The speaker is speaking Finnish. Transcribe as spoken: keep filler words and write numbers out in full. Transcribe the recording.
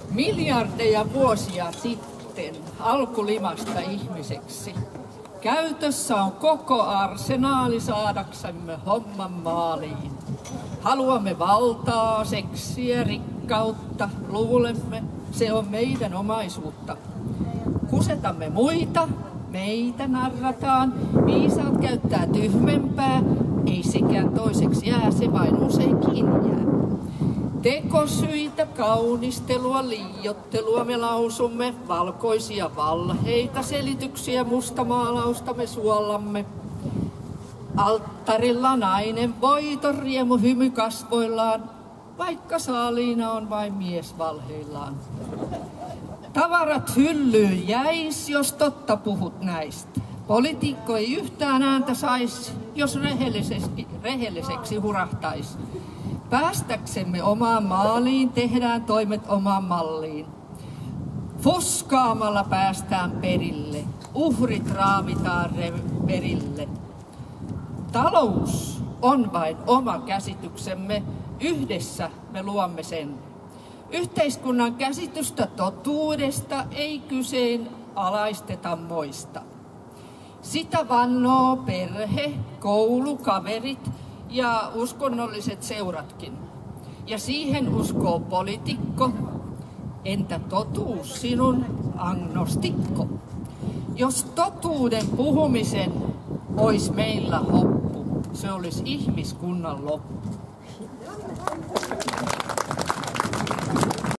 Miljardeja vuosia sitten alkulimasta ihmiseksi. Käytössä on koko arsenaali saadaksemme homman maaliin. Haluamme valtaa, seksiä, rikkautta, luulemme, se on meidän omaisuutta. Kusetamme muita, meitä narrataan, viisaat käyttää tyhmempää, ei sekään toiseksi jää, se vain usein kiinni jää. Tekosyitä, kaunistelua, liiottelua me lausumme, valkoisia valheita, selityksiä, mustamaalausta me suollamme. Alttarilla nainen voiton riemu hymy kasvoillaan, vaikka saaliina on vain mies valheillaan. Tavarat hyllyyn jäis, jos totta puhut näistä. Poliitikko ei yhtään ääntä sais, jos rehelliseksi, rehelliseksi hurahtais. Päästäksemme omaan maaliin tehdään toimet omaan malliin. Fuskaamalla päästään perille, uhrit raavitaan perille. Talous on vain oma käsityksemme, yhdessä me luomme sen. Yhteiskunnan käsitystä totuudesta ei kyseenalaisteta moista. Sitä vannoo perhe, koulu, kaverit ja uskonnolliset seuratkin. Ja siihen uskoo poliitikko. Entä totuus sinun, agnostikko? Jos totuuden puhumisen ois meillä hoppu, se olisi ihmiskunnan loppu.